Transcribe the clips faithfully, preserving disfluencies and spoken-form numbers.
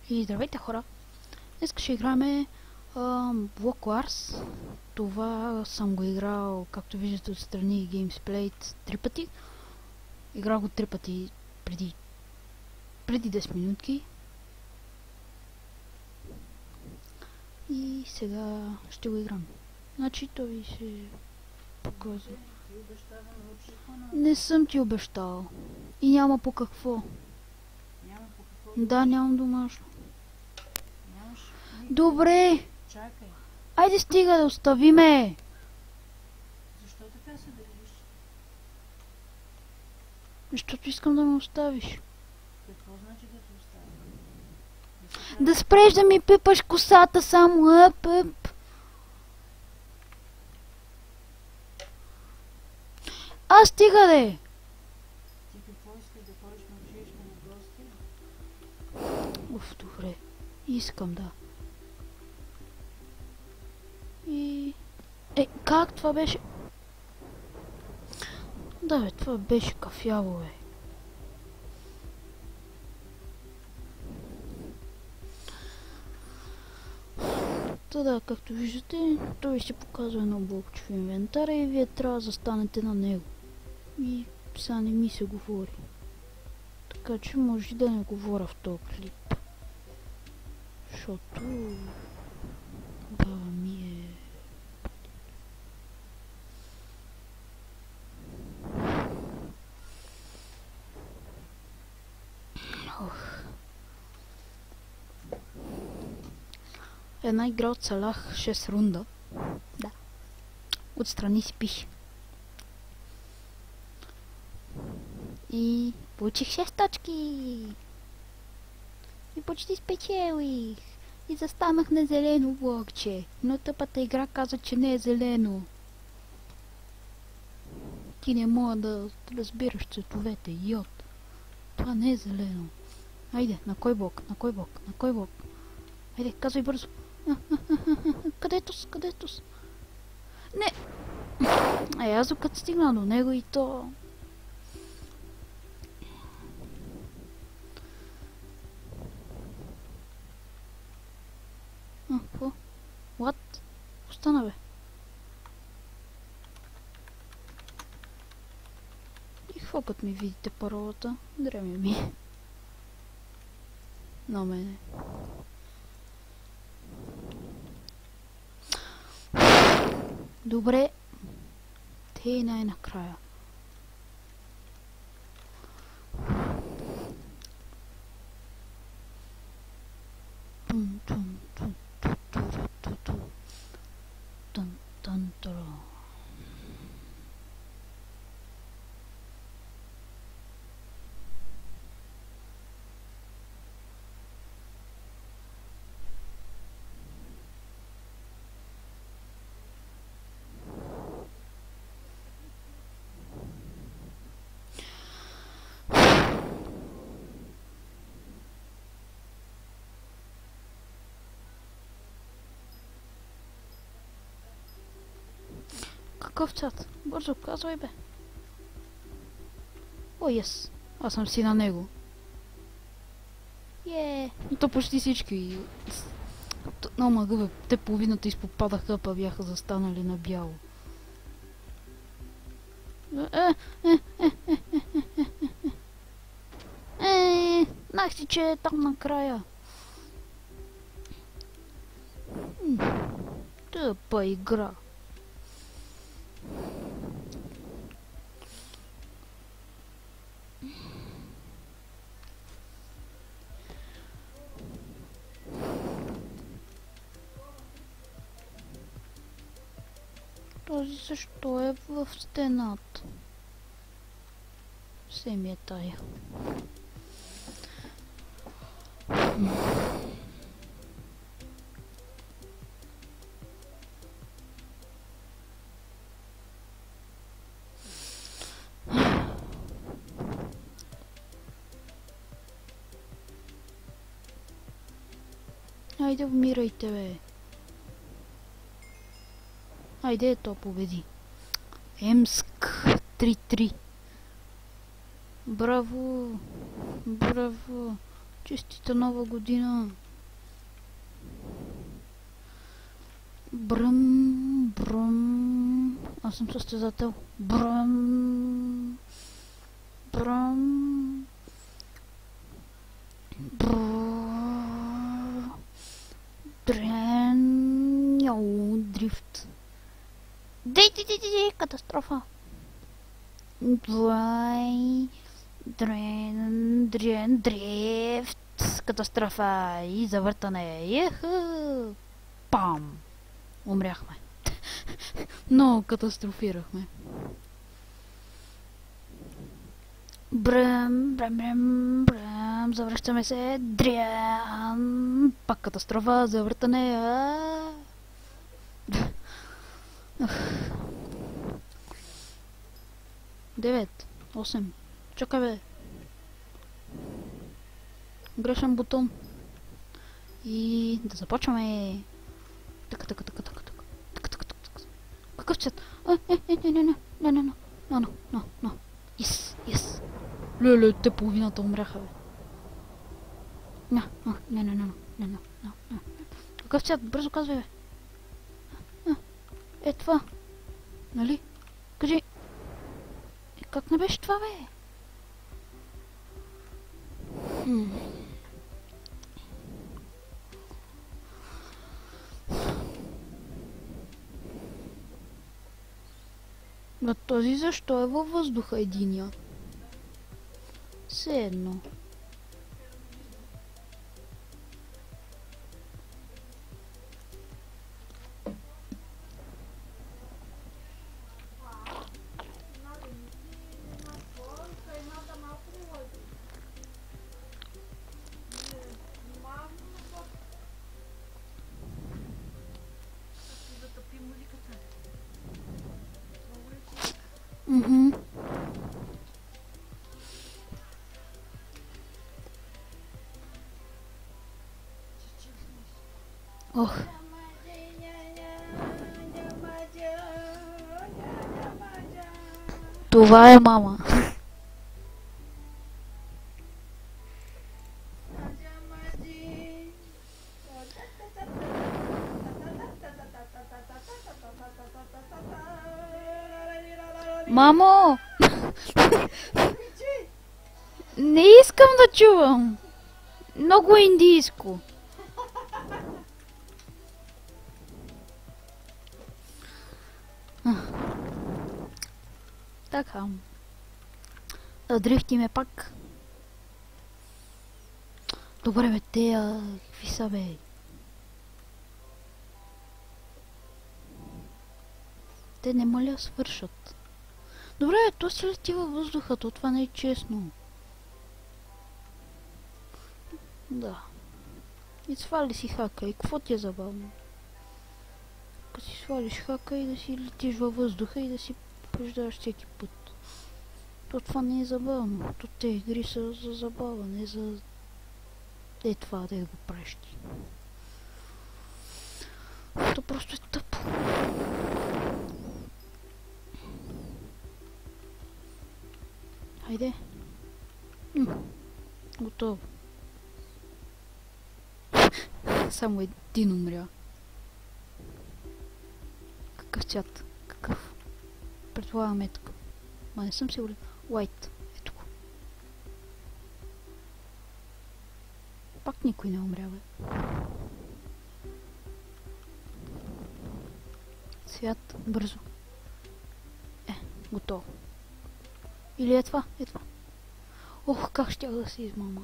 И здравейте хора! Днес ще играме Block Wars. Това съм го играл, както виждате отстрани, Gamesplay три пъти. Играл го три пъти преди, преди десет минутки. И сега ще го играм. Значи той ще показва. Не съм ти обещал. И няма по какво. Няма по какво. Да, нямам домашно. Нямаш. Добре! Чакай. Айде стига да остави ме! Защо така се държиш? Защото искам да ме оставиш. Какво значи да те оставя? Да спреш да ми пипаш косата само, ъп, ъп. А, стига де! Ти какво искаш да ходиш на училище на гости? Уф, добре. Искам, да. И... Е, как това беше? Да, бе, това беше кафяво, бе. Та да, както виждате, той ще показва едно блокче в инвентара и вие трябва да застанете на него. И сега не ми се говори. Така че може да не говоря в този клип. Защото... баба ми е... Ох. Една игра оцелях шест рунда. Да. Отстрани си пише. И получих шест точки. И почти спечелих. И застанах на зелено блокче. Но тъпата игра каза, че не е зелено. Ти не мога да разбираш цветовете, йод. Това не е зелено. Айде, на кой блок? На кой блок? На кой блок? Айде, казвай бързо. Където с? Където с? Не! Е, аз докато стигна до него и то... А, какво? What? Остана, бе. И какво като ми видите паролата? Дреме ми. На мене. Добре. Те най-накрая. Тун, тун, тун, тун, тун, тун, тун. Тун, тун, тун. Какъв чат? Бързо, казвай, бе. О, ес. Аз съм си на него. Е. И то почти всички. Но мъга, бе. Те половината изпопадаха, па бяха застанали на бяло. Е, е, е, е, е, е, е, знах си, че е там накрая. Тъпа игра. Този също е в стената. Все ми е тая. Айде, умирайте, бе. Айде, то победи. Емск три три. Браво! Браво! Честита нова година! Бръм, бръм. Аз съм състезател. Бръм, бръм, бръм, дрен, яу, дрифт. Дей, дей, дей, дей, катастрофа. Двай, дрен, дрен, дрифт. Катастрофа и завъртане. Еху. Пам. Умряхме. Но катастрофирахме. Бръм, бръм, бръм, бръм. Завръщаме се. Дрям. Пак катастрофа. Завъртане. Девет. Осем. Чакай бе. Грешен бутон. И да започваме. Така, така, така, така, така, така, така, така. Какъв цвят? А, не, не, не, не, не, не, не, не, не, не, не, не. Yes, yes. Леле, те половината умряха, бе. Не, не, не, не, не, не, не, не, не. Какъв цвят? Бързо казвай, бе. Е, това. Нали? Кажи. Е, как не беше това, бе? Хм. На този защо е във въздуха единия? Все едно. Мгм. Ох. Това е мама. Мамо! Не искам да чувам. Много индийско. Така. Да дрифтиме пак. Добре бе, тея, какви са бе? Те не ма ли свършат? Добре, то си лети във въздуха, то това не е честно. Да. И свали си хака, и какво ти е забавно? Като си свалиш хака и да си летиш във въздуха и да си побеждаваш всеки път. То това не е забавно. То те игри са за забава, не за... Е това да го правиш ти. То просто е тъпо. Хайде. М, готово. Само един умря. Какъв цвят? Какъв? Предполагам е такъв. Ма не съм сигурен. White. Ето го. Пак никой не умря, бе. Цвят. Бързо. Е, готово. Или е това? Е това. Ох, как щях да се измама.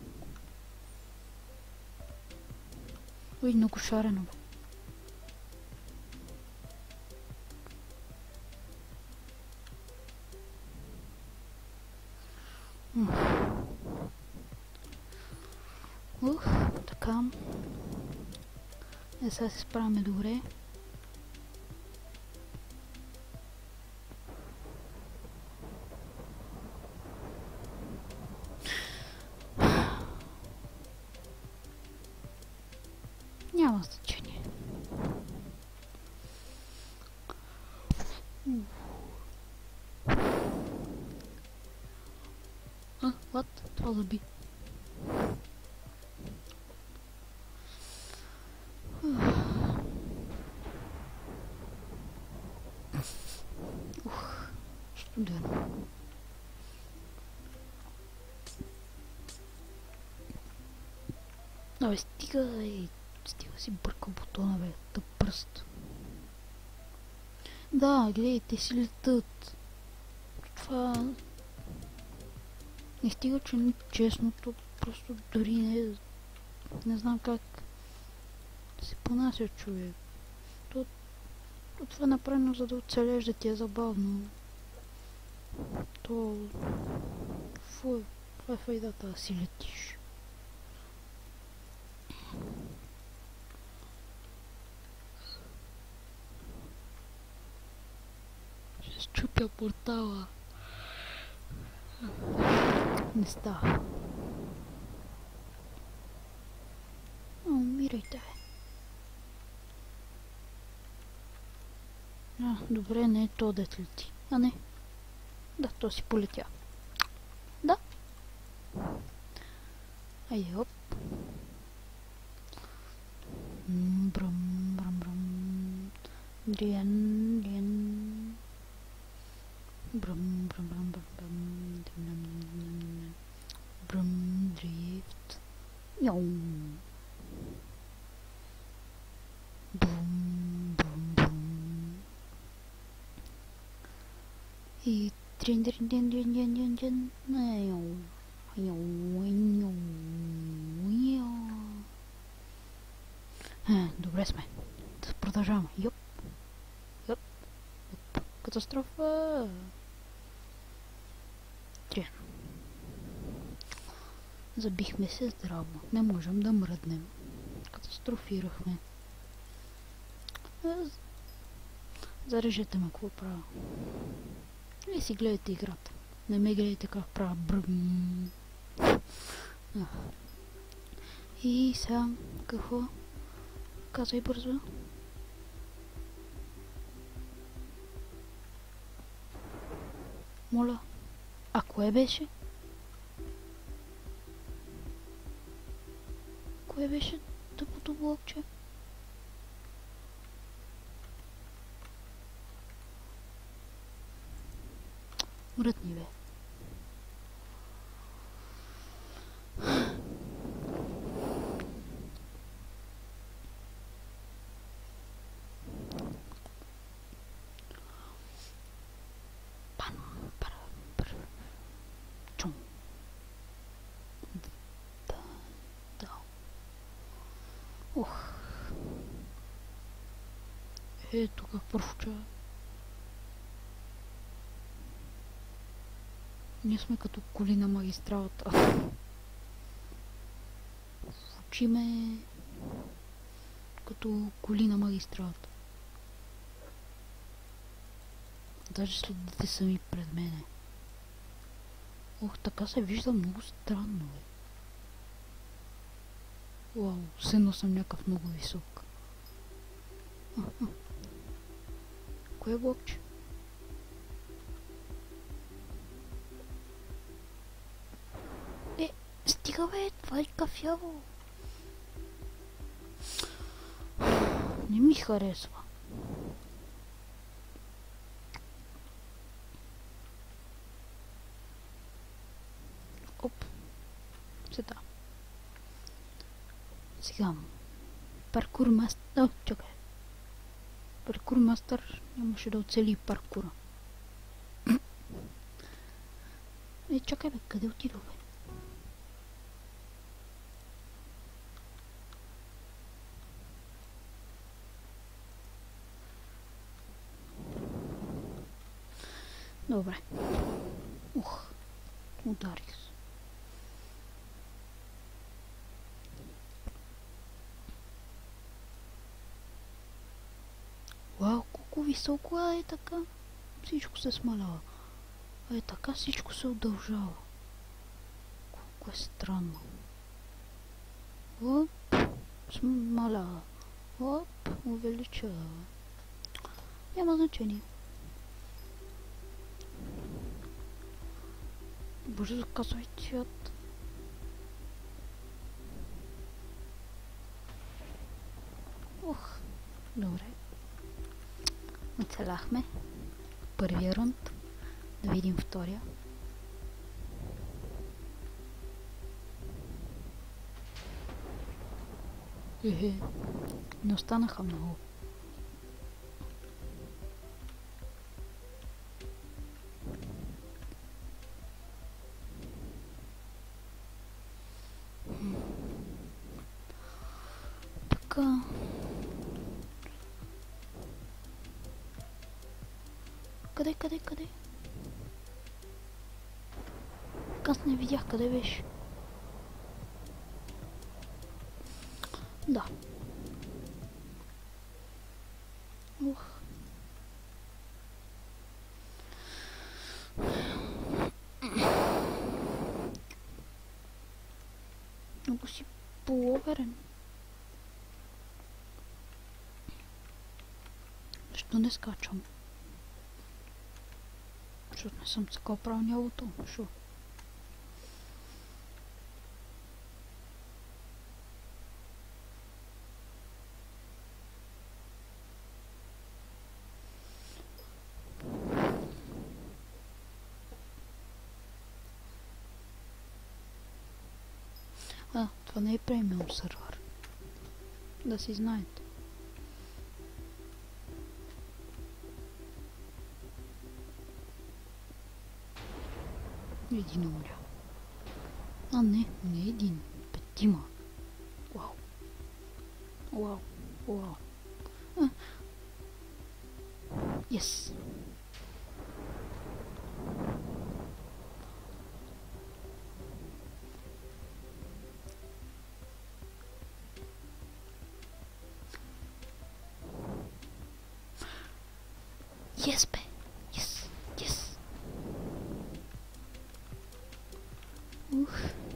Ой, много шарено, бе. Ух, така. Е, сега се справяме добре. Няма значение. А, what? Това заби. Да. Абе, стига, е, стига си бърка бутона, бе, тъп пръст. Да, гледай, те си летат. Това... Не стига, че не честното, просто дори не... Не знам как се понася човек. То, то това е направено, за да оцелеш, да ти е забавно. То... Какво е? Това е файдата, да си летиш. Ще счупя портала. Не става. А, умирайте, бе. А, добре, не е то дет лети. А не. Да, то си полетя. Да. Айде, оп. Брам, брам, брам. Дриен, дриен. Брам, брам, брам, брам, брам. Брам, дрифт. Йоу. Бум, бум, бум. И трин, трин, трин, трин, трин, трин, трин. Йоу. Йоу, йоу, йоу. Е, добре сме. Да продължаваме. Йоп. Йоп. Йоп. Катастрофа. Трин. Забихме се здраво. Не можем да мръднем. Катастрофирахме. Зарежете ме, какво правя. И си гледайте играта. Не ме гледайте как правя бръм. И сега какво? Казвай бързо. Моля. А кое беше? Кое беше тъпото блокче? Мрътни, бе. Ох. Ето как първча. Ние сме като коли на магистралата. Учиме като коли на магистралата. Даже следите сами пред мене. Ох, така се вижда много странно, бе. Уау, сено съм някакъв много висок. А, а. Кое е блокче? Е, стига, бе, това е кафяво. Не ми харесва. Оп. Сега. Сега. Паркур мастър. О, чакай. Паркур мастър нямаше да оцели паркура. Е, чакай, бе, къде отидох, бе? Добре. Ух. Ударих се. Вау, колко високо е така. Всичко се смалява. Е така всичко се удължава. Колко е странно. Оп, смалява. Оп, увеличава. Няма значение. Бързо казвай цвят. Ох, добре. Оцеляхме. Първия рунд. Да видим втория. Ехе, не останаха много. Така. Къде, къде, къде? Аз не видях къде беше. Да. Ух. Много си полуверен. Защо не скачам? Защото не съм такова правилнялото. Шо? А, това не е премиум сервер. Да си знаете. Един умря. А не, не един. Петима. Вау. Вау. Вау. А. Yes. Yes, бе. Yes. Yes. Ух.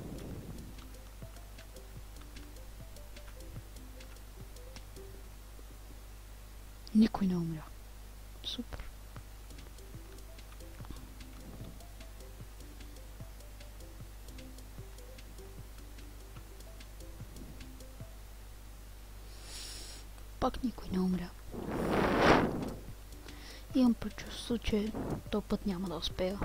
Никой не умря. Супер. Пак никой не умря. Имам предчувство, че този път няма да успея.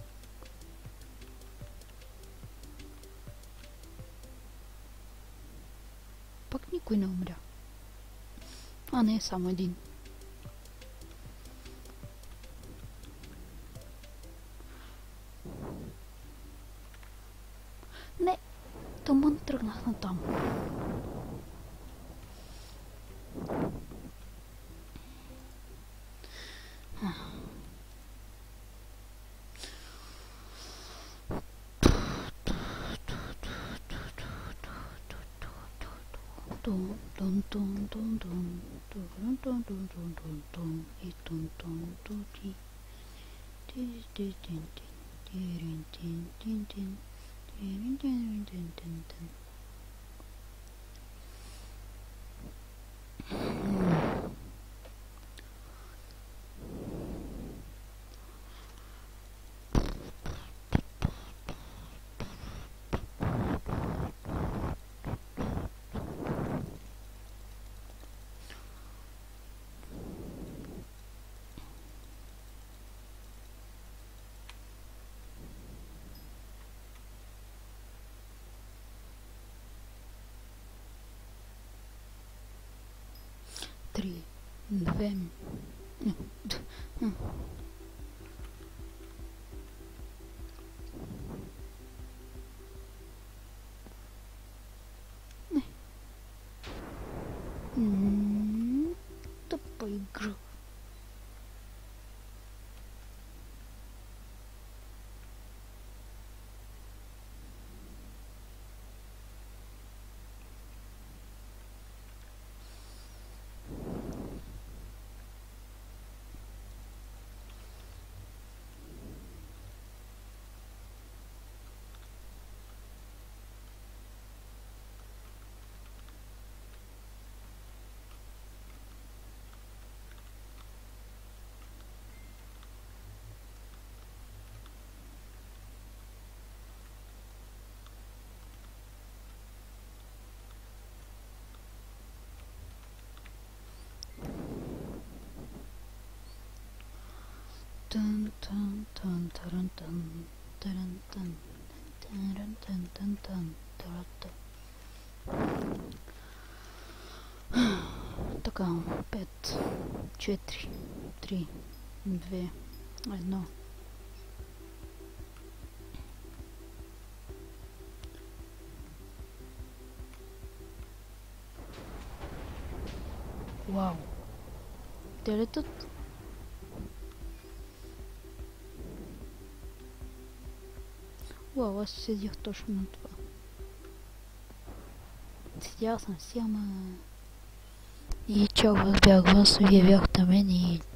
Пак никой не умря. А не, само един. Не, тъмън тръгнах на там. Тун тун тун тун тун тун тун тун тун тун тун и тун тун тун ти ти ти тин тин тин тин тин тин тин тин тин тин. Три, две, не. Тъпа игра. Тан тан тан таран тан таран тан таран тан тан тан тарата. Така, пет, четири, три, две, едно. Вау! Те летат? Вау, аз седях точно на това. Седял съм си, ама... И чак вас бях вас, вие бяхте мен и